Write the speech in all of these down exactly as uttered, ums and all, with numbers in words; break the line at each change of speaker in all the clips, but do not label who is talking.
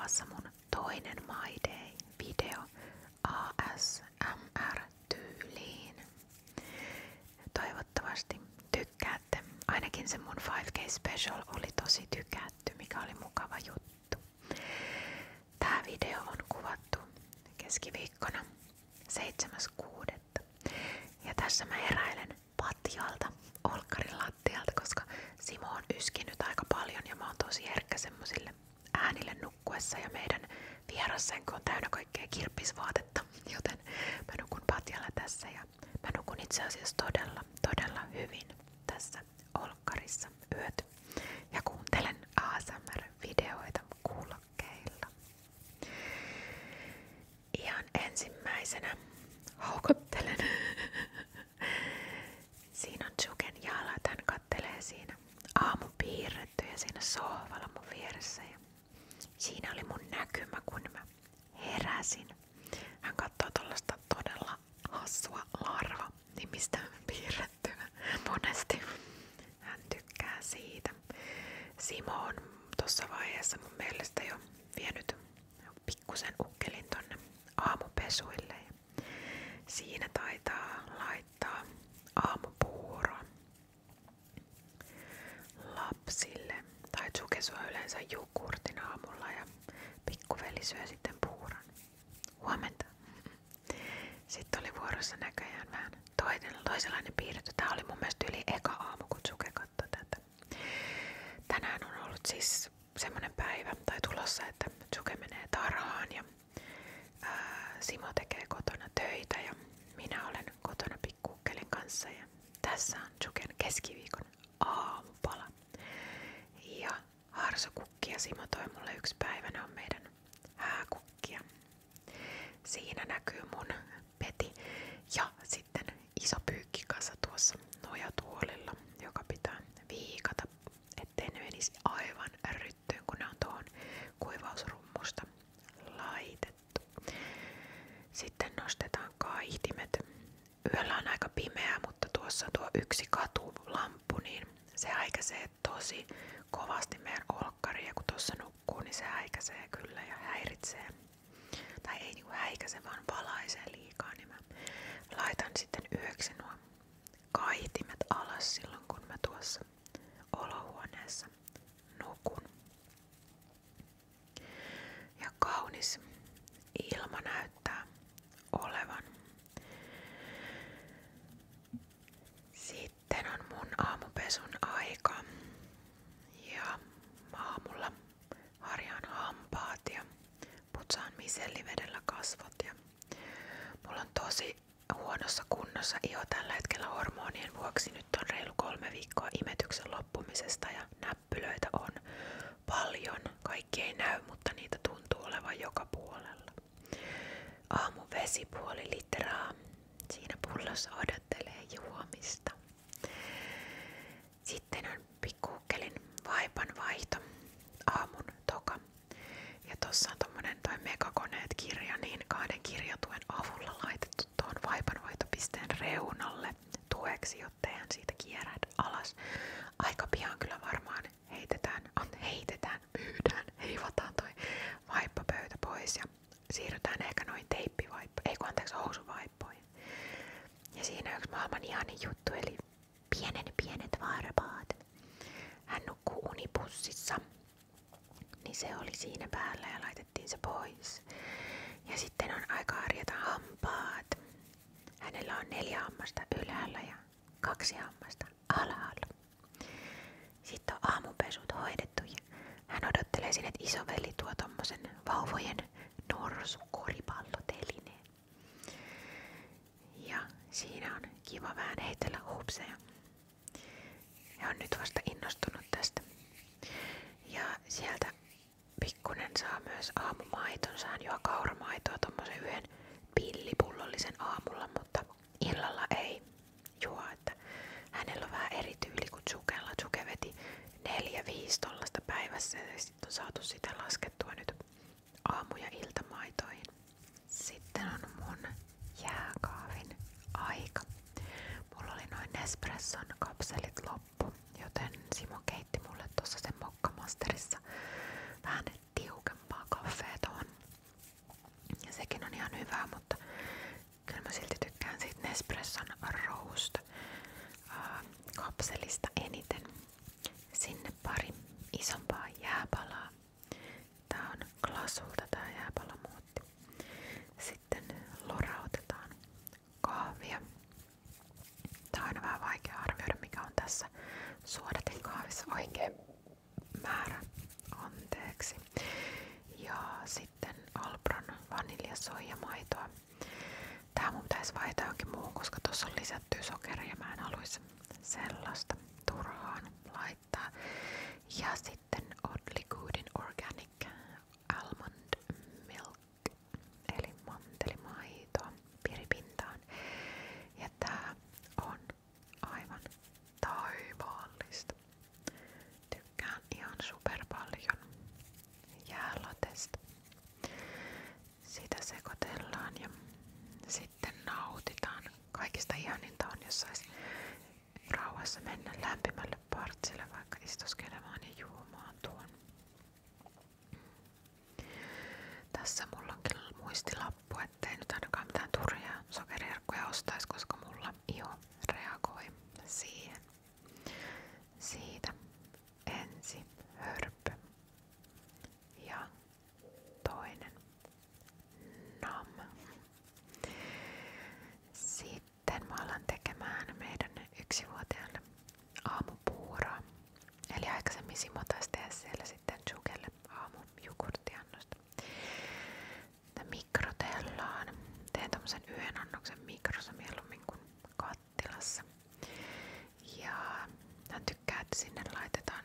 luvassa mun toinen My Day-video A S M R-tyyliin. Toivottavasti tykkäätte. Ainakin se mun five K Special oli tosi tykätty, mikä oli mukava juttu. Tää video on kuvattu keskiviikkona seitsemäs kuudetta Ja tässä mä heräilen patjalta, olkkarin lattialta, koska Simo on yskinyt aika paljon ja mä oon tosi herkkä semmosille äänille nukkuessa ja meidän vierassenko on täynnä kaikkea kirppisvaatetta, joten mä nukun patjalla tässä ja mä nukun itse asiassa todella, todella hyvin tässä olkkarissa yöt ja kuuntelen A S M R-videoita kuulokkeilla. Ihan ensimmäisenä haukottelen. Siinä on Juken jalat, hän kattelee siinä aamupiirrettyjä siinä sohvalla mun vieressä ja siinä oli mun näkymä, kun mä heräsin. Hän katsoo tollasta todella hassua larva-nimistä piirrettyä monesti. Hän tykkää siitä. Simo on tossa vaiheessa mun mielestä jo vienyt pikkusen ukkelin tonne aamupesuille. Ja siinä taitaa laittaa aamupuuroa lapsille. Tai Juke syö yleensä jogurtin aamulla ja pikkuveli syö sitten puuron. Huomenta. Sitten oli vuorossa näköjään vähän toinen, toisenlainen piirretty. Tää oli mun mielestä yli eka aamu, kun Juke katsoi tätä. Tänään on ollut siis semmonen päivä tai tulossa, että Juke menee tarhaan ja ää, Simo tekee kotona töitä ja minä olen kotona pikkuukkelin kanssa ja tässä on Juken keskiviikon aamupala. Ja harsokukki ja Simo toi mulle yksi päivänä on meidän hääkukkia. Siinä näkyy mun peti ja sitten iso pyykkikasa tuossa nojatuolilla, joka pitää viikata, ettei ne menisi aivan ryttyyn, kun ne on tuohon kuivausrummusta laitettu. Sitten nostetaan kaihtimet. Yöllä on aika pimeää, mutta tuossa on tuo yksi katulamppu, niin se häikäisee tosi kovasti meidän olkkaria. Kun tuossa nukkuu, niin se häikäisee kyllä ja häiritsee. Tai ei niinku häikäise, vaan valaisee liikaa, niin mä laitan sitten yöksi nuo kaihtimet alas silloin, kun mä tuossa olohuoneessa nukun. Ja kaunis ilma näyttää olevan. Sitten on mun aamupesun aika ja aamulla harjaan hampaat ja putsaan misellivedellä kasvot ja mulla on tosi huonossa kunnossa iho tällä hetkellä hormonien vuoksi. Nyt on reilu kolme viikkoa imetyksen loppumisesta ja näppylöitä on paljon. Kaikki ei näy, mutta niitä tuntuu olevan joka puolella. Aamun vesi puoli litraa. Siinä pullossa odottelee juomista. Sitten on pikkuukkelin vaipan vaihto. Aamun toka. Ja tossa on tommonen toi Megakoneet-kirja, niin kahden kirjatuen avulla laitettu tuon vaipanvaihtopisteen reunalle tueksi, jottei hän siitä kierähdä alas. Aika pian kyllä varmaan heitetään, on heitetään, myydään, heivataan toi vaippapöytä pois ja siirrytään ehkä noin teippivaippo, ei kun anteeksi housuvaippoihin. Ja siinä yksi maailman ihanin juttu, eli pienen pienet varpaat. Hän nukkuu unipussissa. Niin se oli siinä päällä ja laitettiin se pois. Ja sitten on aika harjata hampaat. Hänellä on neljä hammasta ylhäällä ja kaksi hammasta alhaalla. Sitten on aamupesut hoidettu ja hän odottelee sinne, että isoveli tuo tommosen vauvojen norsukoripallotelineen. Ja siinä on kiva vähän heitellä hupseja. Ja on nyt vasta innostunut tästä. Ja sieltä pikkunen saa myös aamumaitonsa. Hän juo kauramaitoa tommosen yhden pillipullollisen aamulla, mutta illalla ei juo. Että hänellä on vähän eri tyyli kuin Jukella. Juke veti neljä viisi tollasta päivässä ja sitten on saatu sitä laskettua nyt aamu- ja iltamaitoihin. Sitten on mun jääkaavin aika. Mulla oli noin Nespresson kapselit loppu, joten Simo keitti mulle tuossa sen mokkamasterissa vähän tiukempaa kahvea tuohon. Ja sekin on ihan hyvää, mutta kyllä mä silti tykkään siitä Nespresson Roast ää, kapselista eniten. Sinne pari isompaa jääpalaa. Tää on Glasulta tää jääpalamuotti. Sitten lorautetaan kahvia. Tää on aina vähän vaikea arvioida mikä on tässä suodatekahvissa oikea määrä. Anteeksi. Ja sitten Albron vaniljasoijamaitoa. Tää mun pitäisi vaihtaa johonkin muuhun, koska tossa on lisätty sokeria ja mä en haluaisi sellaista turhaan laittaa. Ja sitten Oddly Goodin Organic Almond Milk, eli mantelimaitoa piripintaan. Ja tää on aivan taivaallista. Tykkään ihan super paljon jäälatesta. Sitä sekoitellaan ja sitten nautitaan. Kaikista ihaninta on, jos sais rauhassa mennä lämpimälle partsille vaikka istuskelemaan ja juomaan tuon. Tässä mulla on kyllä muistilappu, ettei nyt ainakaan mitään turhia sokeriherkkuja ostaisi, koska mulla iho reagoi siihen. Siitä ensi hörppy ja toinen nam. Sitten mä alan tekemään meidän yksivuotiaalle aamupuuroa. Eli aikaisemmin Simo taisi tehdä siellä sitten Jukelle aamujogurttiannosta. Mikrotellaan. Teen tommosen yhden annoksen mikrossa mieluummin kuin kattilassa. Ja hän tykkää, että sinne laitetaan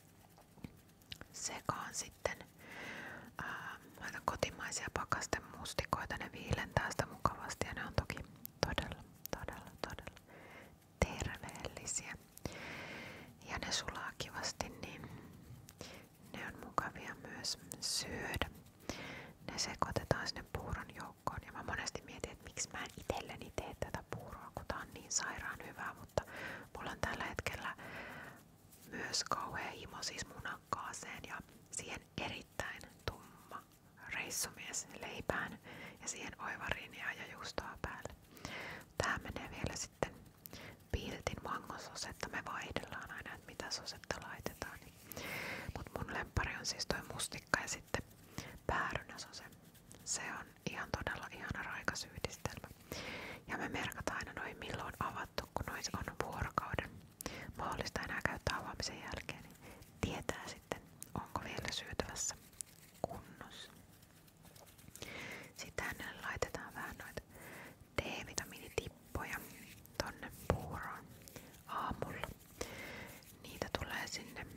sekaan sitten ää, kotimaisia pakastemustikoita. Ne viilentää sitä mukavasti ja ne on toki todella, todella, todella terveellisiä. Ja ne sulaa kivasti, niin ne on mukavia myös syödä. Ne sekoitetaan sinne puuron joukkoon. Ja mä monesti mietin, että miksi mä en itselleni tee tätä puuroa, kun tää on niin sairaan hyvää. Mutta mulla on tällä hetkellä myös kauhea himo siis munakkaaseen ja siihen erittäin tumma reissumies leipään ja siihen oivariinia ja juustoa päälle. Tää menee vielä sitten Piltin mangososetta. Me vaihdellaan aina, että mitä sosetta laitetaan. Mut mun lemppari on siis toi mustikka ja sitten päärynäsose. Se on ihan todella ihana raikas yhdistelmä. Ja me merkataan aina noin milloin avattu, kun noin on vuorokauden mahdollista enää käyttää avaamisen jälkeen. Niin tietää sitten, onko vielä syötävässä kunnossa. Sitten hänelle laitetaan vähän noita D-vitamiinitippoja tonne puuroon aamulla. Niitä tulee sinne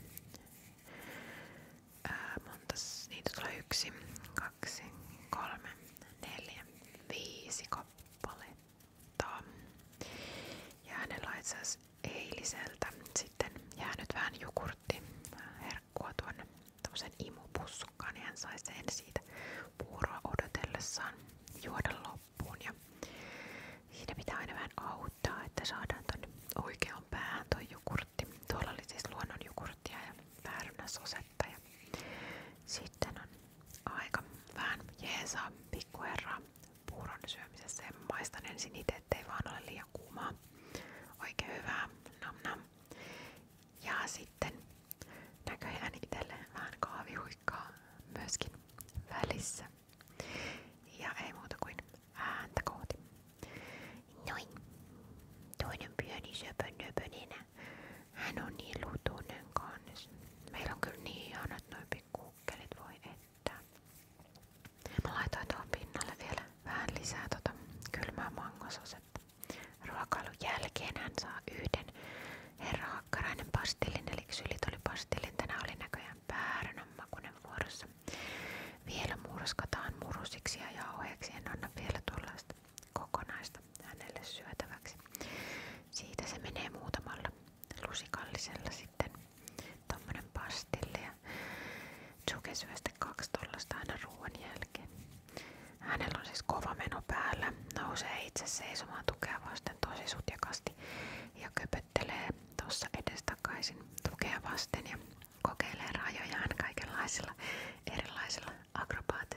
ää, montas, niitä tulee yksi, kaksi, kolme, neljä, viisi kappaletta. Ja hänellä on itse asiassa eiliseltä sitten jäänyt vähän jogurttiherkkua tuonne tommosen imupussukkaan, niin hän sai sen siitä puuroa odotellessaan juoda loppuun. Ja siinä pitää aina vähän auttaa, että saadaan tonne oikeaan päähän toi jogurtti. Tuolla oli siis luonnonjogurttia ja päärynäsosetta. Ja sitten on aika vähän jeesaa pikkuherraa puuron syömisessä. Ja maistan ensin itse, ettei vaan ole liian kuumaa. Oikein hyvää. Nam nam. Ja sitten näköjään itselle vähän kahvihuikkaa myöskin välissä. Ja ei muuta kuin ääntä kohti. Noin. Toinen pieni söpönöpönenä. Hän on niin lutuinen kanssa. Meillä on kyllä niin ihanat noin pikkukkelit, voi että. Mä laitoin tuohon pinnalle vielä vähän lisää tota kylmää mangososetta. Ruokailun jälkeen hän saa yhden Herra Hakkarainen pastillin, eli ksylitolipastillin. Tänään oli näköjään päärynän makuinen vuorossa. Vielä murskataan murusiksi ja jauheeksi. En anna vielä tuollaista kokonaista hänelle syötäväksi. Siitä se menee muutamalla lusikallisella sitten tommonen pastilli. Ja Tsuke syö sitten kaksi tollasta aina ruoan jälkeen. Hänellä on siis kova meno päällä. Nousee itse seisomaan tukea vasten tosi sutjakasti ja köpöttelee tuossa edestakaisin tukea vasten ja kokeilee rajojaan kaikenlaisilla erilaisilla akrobaattisilla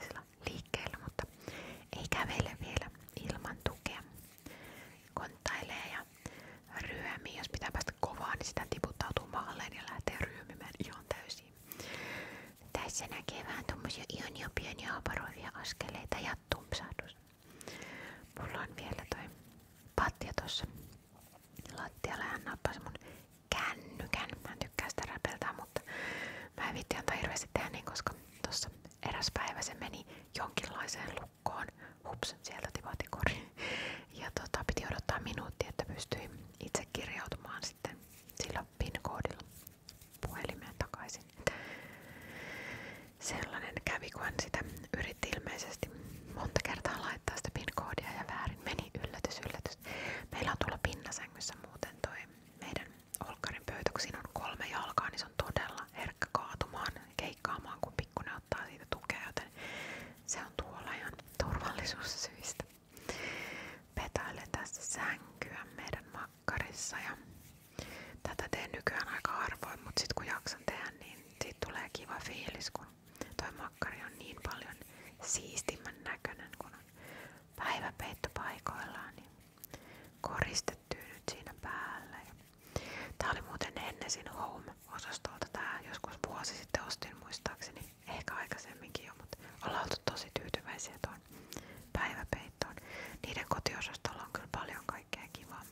ups, sieltä tipahti kori. Ja tota, piti odottaa minuutti, että pystyi itse kirjautumaan sitten sillä PIN-koodilla puhelimeen takaisin. Sellainen kävi, kun hän sitä yritti ilmeisesti monta kertaa laittaa sitä PIN-koodia ja väärin meni. Yllätys, yllätys. Meillä on tuolla pinnasängyssä muuten toi meidän olkkarin pöytä, kun siinä on kolme jalkaa, niin se on todella herkkä kaatumaan, keikkaamaan, kun pikkuinen ottaa siitä tukea, joten se on tuolla ihan turvallisuussyistä. Petailen tässä sänkyä meidän makkarissa ja tätä teen nykyään aika harvoin, mutta sit kun jaksan tehdä, niin siitä tulee kiva fiilis, kun toi makkari on niin paljon siistimmän näköinen, kun on päiväpeitto paikoillaan, niin koristettyy nyt siinä päällä. Ja tää oli muuten Hennesin Home-osastolta. Tää joskus vuosi sitten ostin muistaakseni, ehkä aikaisemminkin jo, mutta ollaan oltu tosi tyytyväisiä tuon päiväpeittoon. Niiden kotiosastolla on kyllä paljon kaikkea kivaa.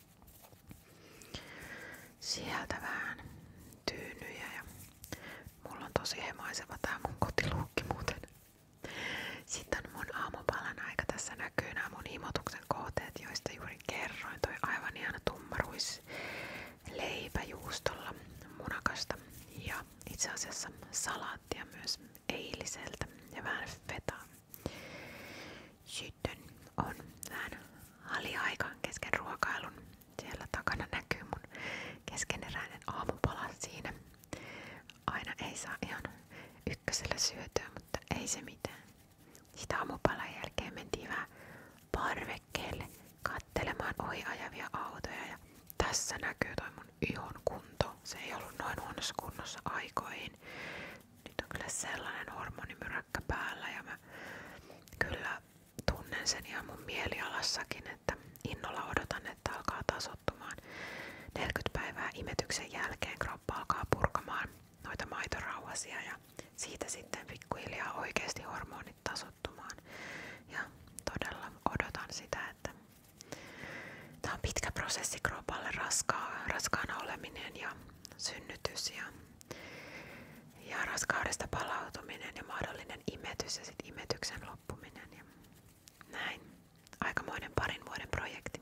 Sieltä vähän tyynyjä ja mulla on tosi hemaiseva tää mun kotiluukki muuten. Sitten mun aamupalan aika. Tässä näkyy nämä mun himotuksen kohteet, joista juuri kerroin. Toi aivan ihana tummaruis leipäjuustolla munakasta ja itse asiassa salaattia myös eiliseltä ja vähän fetaa. Sitten on vähän aliaika kesken ruokailun. Siellä takana näkyy mun keskeneräinen aamupala siinä. Aina ei saa ihan ykkösellä syötyä, mutta ei se mitään. Sitä aamupalan jälkeen mentiin vähän parvekkeelle kattelemaan ohi ajavia autoja ja tässä näkyy toi mun ihon kunto. Se ei ollut noin huonossa kunnossa aikoihin. Nyt on kyllä sellainen hormonimyräkkä päällä ja mä kyllä tunnen sen ihan mun mielialassakin, että innolla odotan, että alkaa tasoittumaan. neljäkymmentä päivää imetyksen jälkeen kroppa alkaa purkamaan noita maitorauhasia ja siitä sitten pikkuhiljaa oikeasti hormonit tasoittumaan. Ja todella odotan sitä, että tää on pitkä prosessi kropalle, raskaa, raskaana oleminen ja synnytys ja, ja raskaudesta palautuminen ja mahdollinen imetys ja sitten imetyksen loppuminen ja näin. Aikamoinen parin vuoden projekti.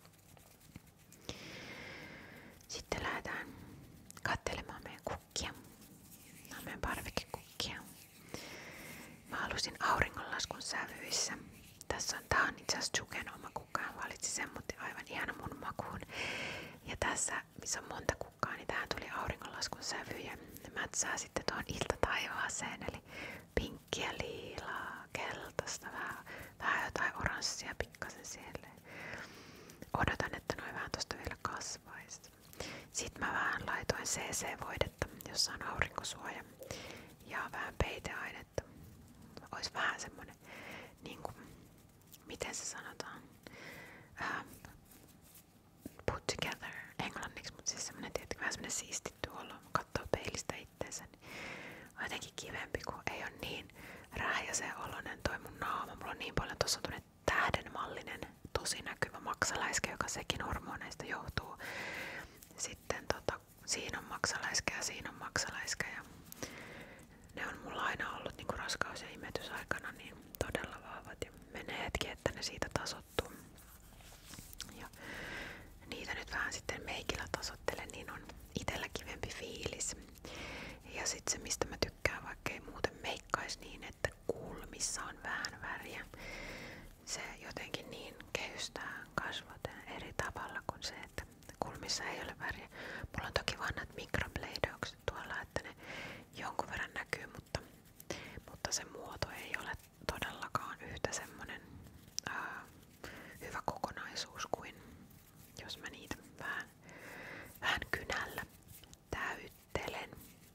Sitten lähdetään katselemaan meidän kukkia. Nämä on meidän parvekekukkia. Mä halusin auringonlaskun sävyissä. Tässä on, tää on itse asiassa Juken oma kukka. Hän valitsi sen, mutta aivan ihana mun makuun. Ja tässä, missä on monta kukkaa, niin tähän tuli auringonlaskun sävyjä. Ne mätsää sitten tuohon iltataivaaseen, eli pinkkiä, liilaa, keltaista, vähän, vähän jotain oranssia pikkasen siellä. Odotan, että noin vähän tosta vielä kasvaisi. Sitten mä vähän laitoin C C-voidetta, jossa on aurinkosuoja ja vähän peiteainetta. Ois vähän semmonen, niinku, miten se sanotaan, uh, put together englanniksi, mutta siis semmonen, tietenkin vähän semmonen siistitty olo, katsoo peilistä itteensä. Niin on jotenkin kivempi, kun ei ole niin rähjäsen oloinen toi mun naama. Mulla on niin paljon, tossa on tuonne tähdenmallinen, tosi näkyvä maksaläiskä, joka sekin hormoneista johtuu. Sitten tota, siinä on maksaläiskä ja siinä on maksaläiskä ja ne on mulla aina ollut niinku raskaus- ja imetysaikana niin todella vahvat ja menee hetki, että ne siitä tasoittuu. Ja niitä nyt vähän sitten meikillä tasoittelen, niin on itellä kivempi fiilis. Ja sit se, mistä mä tykkään, vaikka ei muuten meikkais niin, että kulmissa on vähän väriä. Se jotenkin niin kehystää kasvot eri tavalla kuin se, että kulmissa ei ole väriä. Mulla on toki vanhat mikrobleidaukset tuolla, että ne jonkun verran näkyy, mutta, mutta se muoto ei ole todellakaan yhtä semmonen ää, hyvä kokonaisuus kuin jos mä niitä vähän, vähän kynällä täyttelen.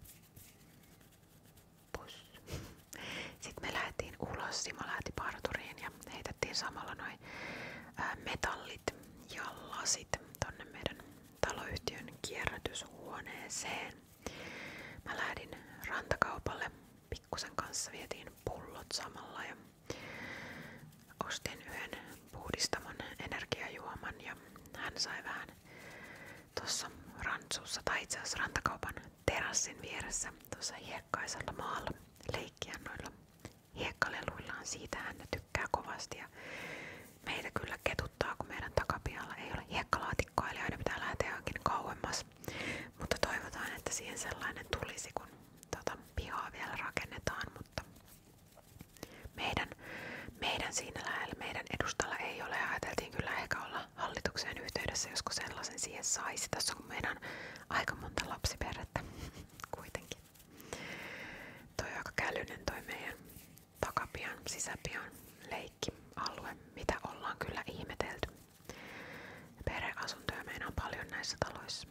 Pus. Sitten me lähdettiin ulos, Simo lähti parturiin ja heitettiin samalla noin ää, metallit ja lasit tonne meidän taloyhtiön kierrätyshuoneeseen. Mä lähdin rantakaupalle, pikkusen kanssa vietiin pullot samalla ja ostin yhden puhdistamon energiajuoman ja hän sai vähän tuossa rantsussa tai itse asiassa rantakaupan terassin vieressä tuossa hiekkaisella maalla leikkiä noilla hiekkaleluillaan. Siitä hän tykkää. tykkää kovasti. Ja meitä kyllä ketuttaa, kun meidän takapihalla ei ole hiekkalaatikkoa, eli aina pitää lähteä johonkin kauemmas. Mutta toivotaan, että siihen sellainen tulisi, kun tota, pihaa vielä rakennetaan. Mutta meidän, meidän siinä lähellä, meidän edustalla ei ole. Ajateltiin kyllä ehkä olla hallitukseen yhteydessä, josko sellaisen siihen saisi. Tässä on meidän aika monta lapsiperhettä kuitenkin. Toi on aika kälyinen toi meidän takapian, sisäpian leikkialue, mitä ollaan kyllä ihmetelty. Perheasuntoja meillä on paljon näissä taloissa.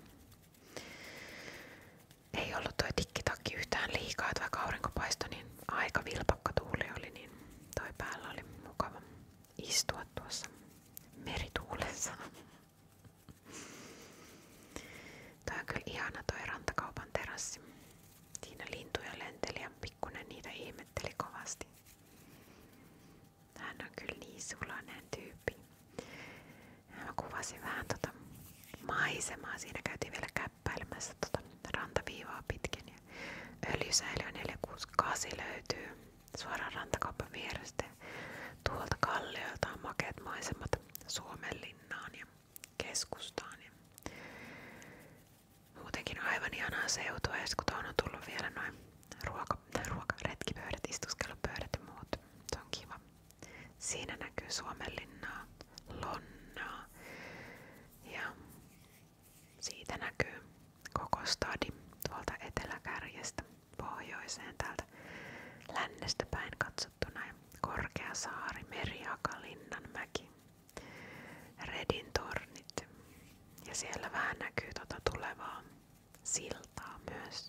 Ei ollut toi tikkitakki yhtään liikaa, että vaikka aurinko paistoi, niin aika vilpakka tuuli oli, niin toi päällä oli mukava istua tuossa merituulessa. Toi on kyllä ihana toi rantakaupan terassi. Siinä lintuja lenteli ja pikkunen niitä ihmetteli kovasti. Hän on kyllä niin sulainen tyyppi. Mä kuvasin vähän tota maisemaa. Siinä käytiin vielä käppäilemässä tota rantaviivaa pitkin. Ja öljysäiliö neljä kuusi kahdeksan löytyy suoraan rantakaupan vierestä. Tuolta kallioilta on makeat maisemat Suomenlinnaan ja keskustaan. Ja muutenkin aivan ihanaa seutua. Ja kun tuohon on tullut vielä noin ruoka, ruoka, retkipöydät, istuskelupöydät ja muut. Se on kiva. Siinä näkyy Suomenlinnaa, Lonnaa ja siitä näkyy koko stadi tuolta eteläkärjestä pohjoiseen täältä lännestä päin katsottuna. Ja Korkeasaari, Meriaka, Linnanmäki, Redin tornit ja siellä vähän näkyy tota tulevaa siltaa myös.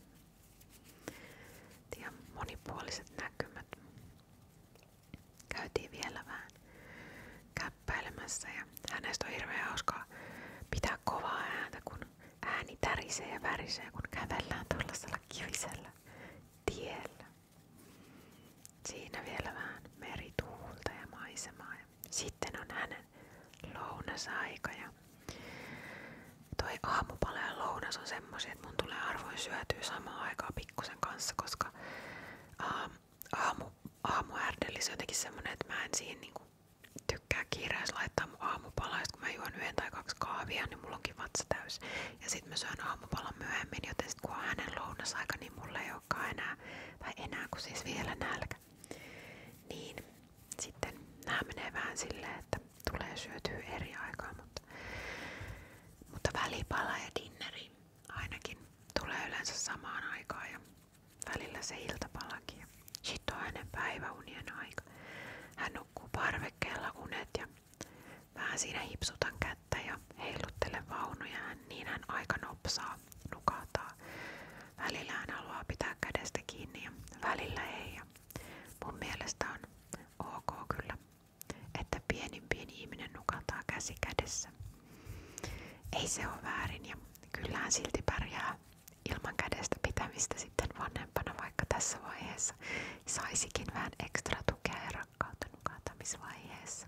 Ja monipuoliset näkymät. Käytiin vielä vähän käppäilemässä ja hänestä on hirveän hauskaa pitää kovaa ääntä, kun ääni tärisee ja värisee, kun kävellään tuollaisella kivisellä tiellä. Siinä vielä vähän merituulta ja maisemaa. Ja sitten on hänen lounasaika ja toi aamupala ja lounas on semmosia, että mun tulee harvoin syötyä samaan aikaan pikkusen kanssa, koska aamu, aamu, aamuärdellis on jotenkin semmonen, että mä en siihen niinku tykkää kiireessä laittaa mun aamupalaa, ja kun mä juon yhden tai kaksi kahvia, niin mulla onkin vatsa täys. Ja sit mä syön aamupalan myöhemmin, joten sit kun on hänen lounasaika, niin mulla ei olekaan enää, tai enää kun siis vielä nälkä. Niin sitten nää menee vähän silleen, että tulee syötyä eri aikaa, mutta, mutta välipala ja dinneri ainakin tulee yleensä samaan aikaan ja välillä se iltapalakin. Sitten on hänen päiväunien aika. Hän nukkuu parvekkeella unet ja vähän siinä hipsutan kättä ja heiluttelen vaunuja, niin hän aika nopsaa nukahtaa. Välillä hän haluaa pitää kädestä kiinni ja välillä ei. Ja mun mielestä on ok kyllä, että pienin pieni ihminen nukahtaa käsi kädessä. Ei se ole väärin ja kyllähän silti pärjää ilman kädestä pitämistä sitten vanhempana, vaikka tässä vaiheessa saisikin vähän ekstra tukea ja rakkautta nukahtamisvaiheessa.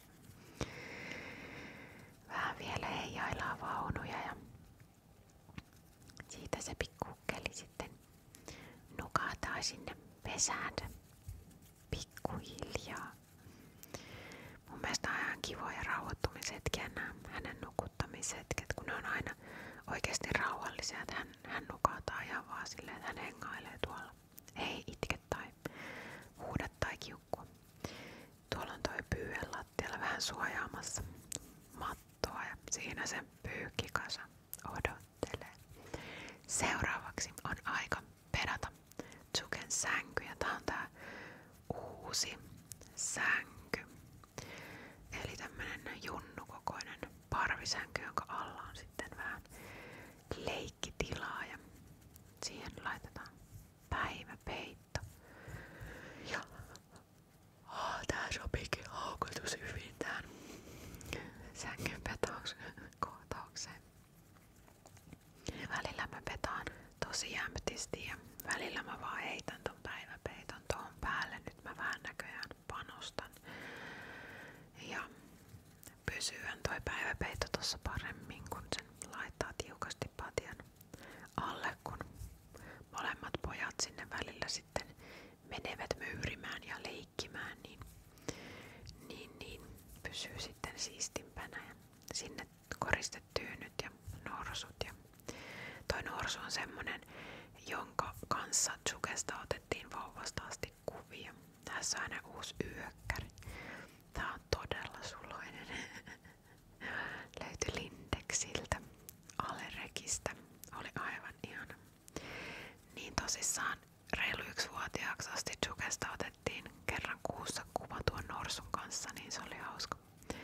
Vähän vielä heijaillaan vaunuja ja siitä se pikkukkeli sitten nukahtaa sinne pesään pikkuhiljaa. Mun mielestä on ihan kivoja rauhoittumishetkiä nämä hänen nukuttamishetket, kun ne on aina oikeasti rauhallisia, että hän, hän nukahtaa ihan vaan silleen, että hän hengailee tuolla. Ei itke tai huuda tai kiukkua. Tuolla on toi pyyhe lattialla vähän suojaamassa mattoa ja siinä se pyykkikasa odottelee. Seuraavaksi on aika pedata Tsuken sänky ja tää on tää uusi sänky. Eli tämmönen junnukokoinen parvisänky, jonka alla on sitten vähän leikkitilaa ja siihen laitetaan päiväpeitto. Ja oh, tää sopiikin haukotus hyvin tähän sängyn petaukseen. Välillä mä petaan tosi jämptisti ja välillä mä vaan heitän ton päiväpeiton tohon päälle. Nyt mä vähän näköjään panostan. Ja pysyyhän toi päiväpeitto tossa paremmin, kun sen laittaa tiukasti patjan alle, kun molemmat pojat sinne välillä sitten menevät myyrimään ja leikkimään, niin Norsu on semmonen, jonka kanssa Tsukesta otettiin vauvasta asti kuvia. Tässä on aina uusi yökkäri. Tää on todella suloinen. Löytyi Lindexiltä, Alerekistä. Oli aivan ihana. Niin tosissaan reilu yksivuotiaaksi asti Tsukesta otettiin kerran kuussa kuva tuon Norsun kanssa, niin se oli hauska.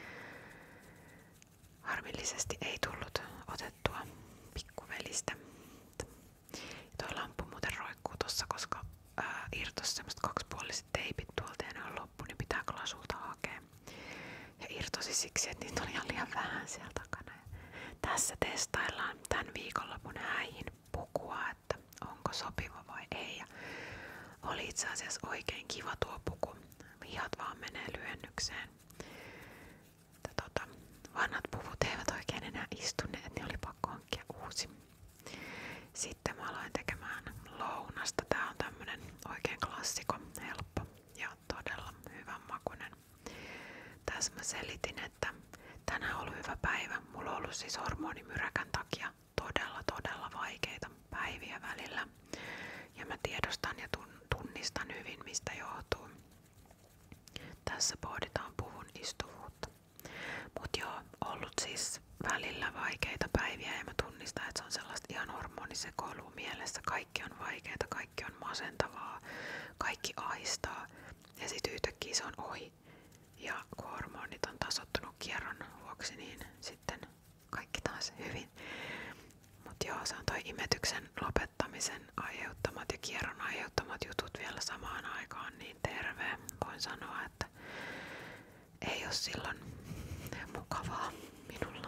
Harmillisesti ei tullut otettua pikkuvelistä. Toi lamppu muuten roikkuu tossa, koska ää, irtos semmoset kaksipuoliset teipit tuolta ja ne on loppu, niin pitää Glasulta hakea. Ja irtosi siksi, että niitä oli ihan liian vähän siellä takana. Ja tässä testaillaan tän viikonlopun häihin pukua, että onko sopiva vai ei. Ja oli itse asiassa oikein kiva tuo puku. Hihat vaan menee lyhennykseen. Tota, vanhat puvut eivät oikein enää istuneet, niin oli pakko hankkia uusi. Sitten mä aloin tekemään lounasta. Tää on tämmönen oikein klassikko, helppo ja todella hyvän makuinen. Tässä mä selitin, että tänään on ollut hyvä päivä. Mulla on ollut siis hormonimyräkän takia todella todella vaikeita päiviä välillä. Ja mä tiedostan ja tunnistan hyvin, mistä johtuu. Tässä pohditaan puvun istuvuutta. Mut joo, ollut siis välillä vaikeita päiviä ja mä tunnistan, että se on sellaista ihan hormonisekoilua mielessä. Kaikki on vaikeita, kaikki on masentavaa, kaikki ahistaa ja sit yhtäkkiä se on ohi. Ja kun hormonit on tasoittunut kierron vuoksi, niin sitten kaikki taas hyvin. Mut joo, se on toi imetyksen lopettamisen aiheuttamat ja kierron aiheuttamat jutut vielä samaan aikaan niin terve. Voin sanoa, että ei oo silloin mukavaa minulla.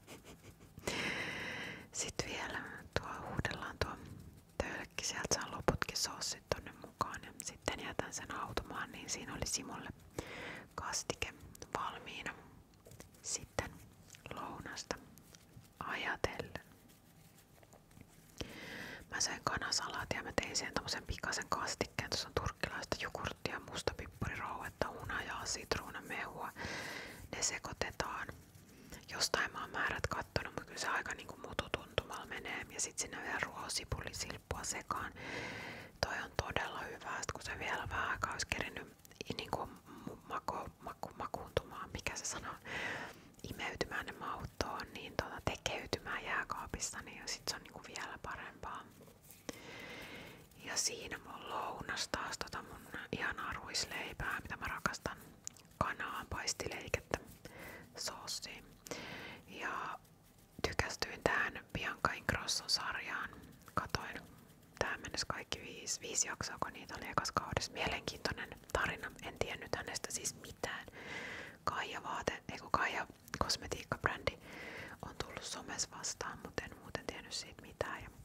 Sitten vielä tuo huudellaan tuo töölekki, sieltä saa loputkin soossit tonne mukaan ja sitten jätän sen hautumaan, niin siinä oli Simolle kastike valmiina. Sitten lounasta ajatellen. Mä söin kanasalaatia ja mä tein siihen tommosen pikaisen kastikkeen. Tuossa on turkkilaista jogurttia, mustapippurirouhetta, hunajaa, sitruunamehua. Ne sekoitetaan. Jostain mä oon määrät kattonut, mutta kyllä se aika niinku mututuntumalla menee. Ja sit sinne vielä ruohosipulisilppua sekaan. Toi on todella hyvää, sit kun se vielä vähän aikaa olisi kerinyt niinku mako, maku, makuuntumaan, mikä se sanoo, imeytymään ne mauttoon, niin tota, tekeytymään jääkaapissa, niin sit se on niinku vielä parempaa. Ja siinä mun lounas taas tota mun ihanaa ruisleipää, mitä mä rakastan, kanaa, paistileikettä, soossia. Ja tykästyin tähän Bianca Ingrosson sarjaan. Katoin tähän mennessä kaikki viisi, viisi jaksoa, kun niitä oli ekas kaudessa. Mielenkiintoinen tarina. En tiennyt hänestä siis mitään. Kaija vaate, eiku Kaija kosmetiikkabrändi on tullut somessa vastaan, mutta en muuten tiennyt siitä mitään. Ja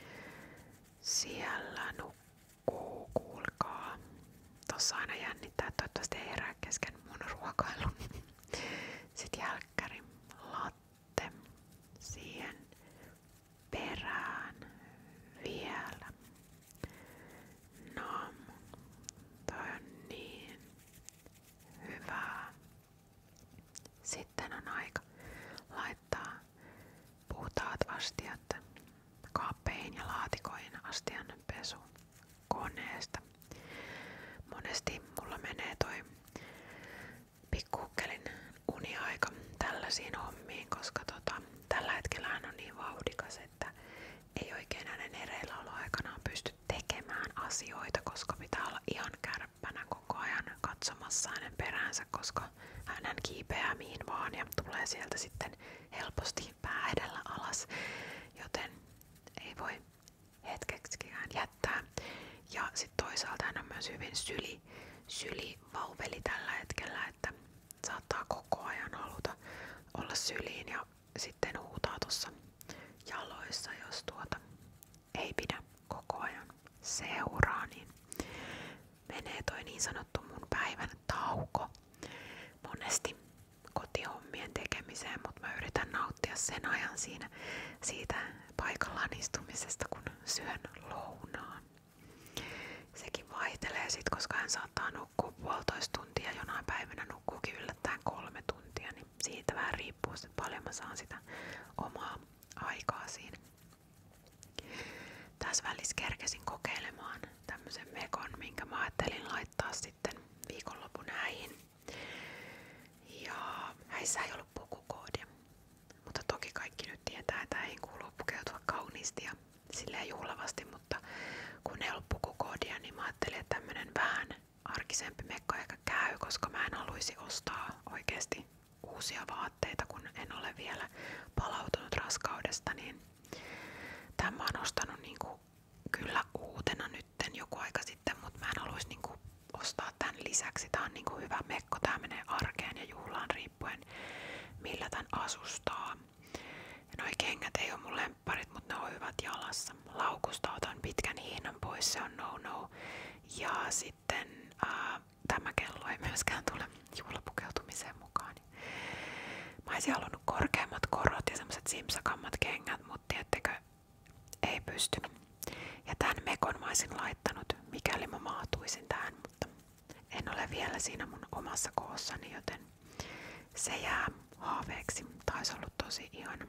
siellä nukkuu, kuulkaa. Tossa aina jännittää, että toivottavasti ei herää kesken mun ruokailun. Sitten jälkkäri, latte, siihen perään vielä. No, toi on niin hyvää. Sitten on aika laittaa puhtaat astiat kaappeihin ja laatikoihin astian pesu koneesta. Monesti mulla menee toi pikkukkelin uniaika tällaisiin hommiin, koska tota, tällä hetkellä hän on niin vauhdikas, että ei oikein hänen hereilläoloaikanaan pysty tekemään asioita, koska pitää olla ihan kärppänä koko ajan katsomassa hänen peräänsä, koska hän kiipeää mihin vaan ja tulee sieltä sitten helposti pää edellä alas, joten ei voi hetkeksikään jättää. Ja sitten toisaalta hän on myös hyvin syli, sylivauveli tällä hetkellä, että saattaa koko ajan haluta olla syliin ja sitten huutaa tuossa jaloissa, jos tuota ei pidä koko ajan seuraa, niin menee toi niin sanottu mun päivän tauko monesti kotihommien tekemiseen, mutta mä yritän nauttia sen ajan siinä, siitä paikallaan istumisesta, kun syön lounaan. Sekin vaihtelee sit, koska hän saattaa nukkua puolitoista tuntia, jonain päivänä nukkuukin yllättäen kolme tuntia, niin siitä vähän riippuu, että paljon mä saan sitä omaa aikaa siinä. tässä välissä kerkesin kokeilemaan tämmösen mekon, minkä mä ajattelin laittaa sitten viikonlopun häihin. Ja häissä ei ollut pukukoodia. Mutta toki kaikki nyt tietää, että häihin kuuluu pukeutua kauniisti ja silleen juhlavasti, mutta kun ei ollut pukukoodia, niin mä ajattelin, että tämmönen vähän arkisempi mekko ehkä käy, koska mä en haluaisi ostaa oikeesti uusia vaatteita, kun en ole vielä palautunut raskaudesta, niin tämän mä oon ostanut niinku kyllä uutena nytten joku aika sitten, mutta mä en haluaisi niinku ostaa tän lisäksi. Tää on niinku hyvä mekko, tää menee arkeen ja juhlaan riippuen millä tän asustaa. Ja noi kengät ei oo mun lempparit, mutta ne on hyvät jalassa. Laukusta otan pitkän hiinan pois, se on no no. Ja sitten ää, tämä kello ei myöskään tule juhlapukeutumiseen mukaan. Mä olisin halunnut korkeammat korot ja semmoset simsakammat kengät, mutta tiettekö, ei pysty. Ja tän mekon mä olisin laittanut, mikäli mä maatuisin tähän, mutta en ole vielä siinä mun omassa koossani, joten se jää haaveeksi. Taisi ollut tosi ihana.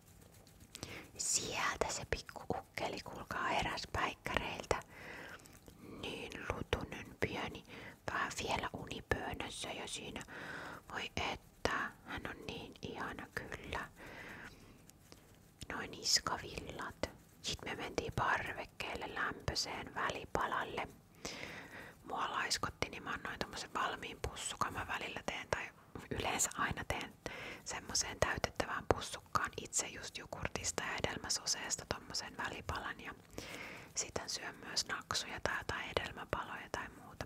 Sieltä se pikku ukkeli, kuulkaa, eräs päikkäreiltä. Niin lutunen pieni, vähän vielä unipöönössä ja siinä, voi että, hän on niin ihana kyllä. Noin niskavillat. Sitten me mentiin parvekkeelle lämpöiseen välipalalle. Mua laiskotti, niin mä annoin tommosen valmiin pussukan. Mä välillä teen, tai yleensä aina teen semmoseen täytettävään pussukkaan itse just jogurtista ja hedelmäsoseesta tommosen välipalan. Ja sitten syön myös naksuja tai jotain hedelmäpaloja tai muuta.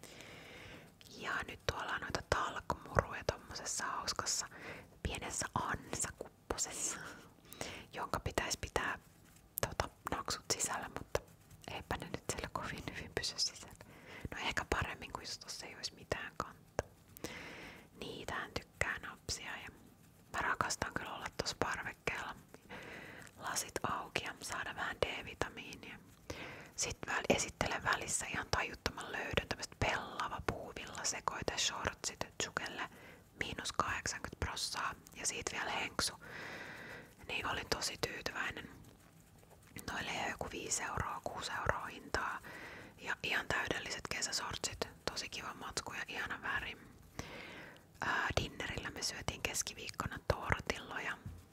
Ja nyt tuolla on noita talkmuruja tommosessa hauskassa pienessä ansakupposessa, jonka pitäisi pitää tota, naksut sisällä, mutta eipä ne nyt siellä kovin hyvin pysy sisällä. No ehkä paremmin kuin jos tossa ei olisi mitään kantta. Niitähän tykkää napsia ja mä rakastan kyllä olla tossa parvekkeella. Lasit auki ja saada vähän D-vitamiinia. Sitten väl, esittelen välissä ihan tajuttoman löydön tämmöset pellava puuvilla sekoite shortsit Tsukelle miinus kahdeksankymmentä prossaa ja siitä vielä henksu. Niin olin tosi tyytyväinen. Noille ei joku viisi euroa, kuusi euroa hintaa. Ja ihan täydelliset kesäsortsit. Tosi kiva matsku ja ihana väri. Ää, dinnerillä me syötiin keskiviikkona tortilloja.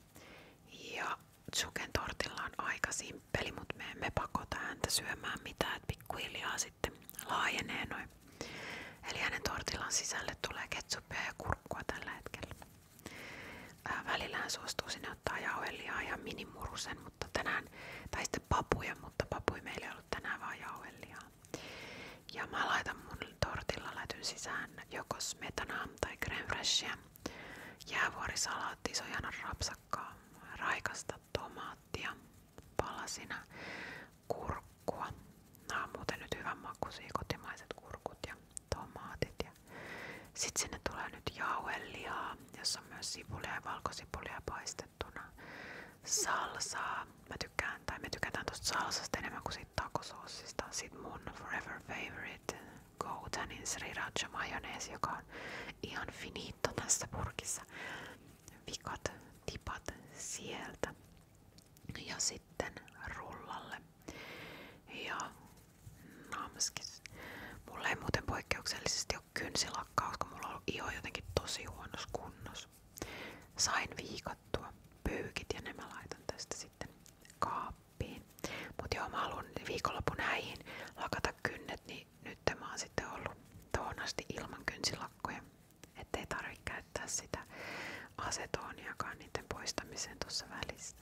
Ja Tsuken tortilla on aika simppeli, mutta me emme pakota häntä syömään mitään, että pikkuhiljaa sitten laajenee noin. Eli hänen tortillan sisälle tulee ketsuppia ja kurkkua tällä hetkellä. Ää, välillä hän suostuu sinne ottaa jauhelihaa ja minimurusen, mutta tänään, tai sitten papuja, mutta papui meillä ei ollut tänään vaan jauhelihaa. Ja mä laitan mun tortilla lätyn sisään joko smetanaa tai crème fraichea, jäävuorisalaattia, sojanan rapsakkaa, raikasta tomaattia, palasina, kurkkua. Nämä on muuten nyt hyvän makuisia kotimaiset kurkut ja tomaatit. Ja sitten sinne tulee nyt jauhelihaa, jossa on myös sipulia ja valkosipulia paistettuna. Salsaa. Mä tykkään, tai me tykätään tosta salsasta enemmän kuin siitä takosoosista. Sitten mun forever favorite Goutanin sriracha majoneesi, joka on ihan finito tässä purkissa. Vikat tipat sieltä. Ja sitten rullalle. Ja namskis. Mulla ei muuten poikkeuksellisesti ole kynsilakkaus, kun mulla on ollut iho jotenkin tosi huonossa kunnossa. Sain viikattua pyykit ja ne mä laitan tästä sitten kaappiin. Mut joo, mä haluan viikonlopun häihin lakata kynnet, niin nyt mä oon sitten ollut tohon asti ilman kynsilakkoja. Ettei tarvi käyttää sitä asetoniakaan niiden poistamiseen tuossa välissä.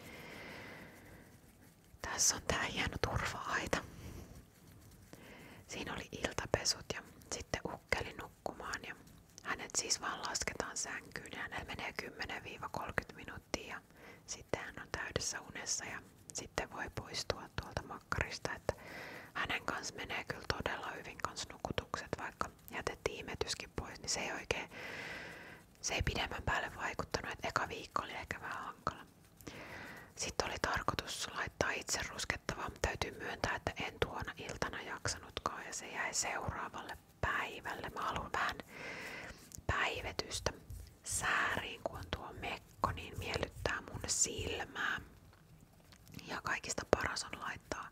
Tässä on tää hieno turva-aita. Siinä oli iltapesut ja sitten ukkeli nukkumaan ja hänet siis vaan lasketaan sänkyyn ja hänellä menee kymmenen kolmekymmentä minuuttia ja sitten hän on täydessä unessa ja sitten voi poistua tuolta makkarista, että hänen kanssa menee kyllä todella hyvin kans nukutukset, vaikka jätettiin imetyskin pois, niin se ei oikein, se ei pidemmän päälle vaikuttanut, että eka viikko oli ehkä vähän hankala. Sitten oli tarkoitus laittaa itse ruskettavaa, mutta täytyy myöntää, että en tuona iltana jaksanutkaan ja se jäi seuraavalle päivälle. Mä haluan vähän päivetystä sääriin, kun on tuo mekko, niin miellyttää mun silmää. Ja kaikista paras on laittaa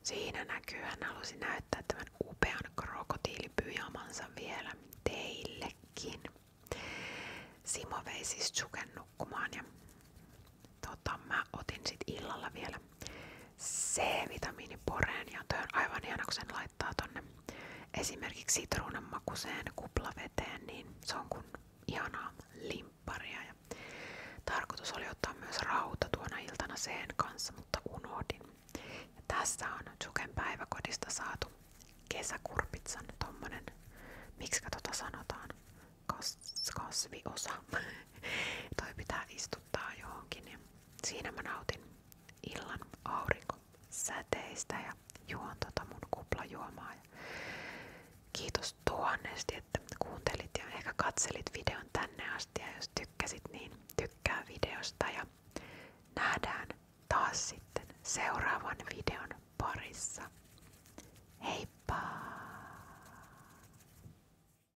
Siinä näkyy, hän halusi näyttää tämän upean krokotiilipyjamansa vielä teillekin. Simo vei siis Chuken nukkumaan ja tota, mä otin sit illalla vielä C-vitamiiniporeen ja toi on aivan ihana, kun sen laittaa tonne esimerkiksi sitruunan makuseen kuplaveteen, niin se on kun ihanaa limpparia. Ja tarkoitus oli ottaa myös rauta tuona iltana sen kanssa, mutta unohdin. Ja tässä on Chuken päiväkodista saatu kesäkurpitsan tommonen, miksikä tota sanotaan, Kas, kasviosa. Toi pitää istuttaa johonkin. Ja siinä mä nautin illan aurinkosäteistä ja juon tota mun kuplajuomaa. Ja kiitos tuhannesti, että kuuntelit ja ehkä katselit videon tänne asti. Ja jos tykkäsit, niin tykkää videosta ja nähdään taas sitten seuraavan videon parissa. Heippa!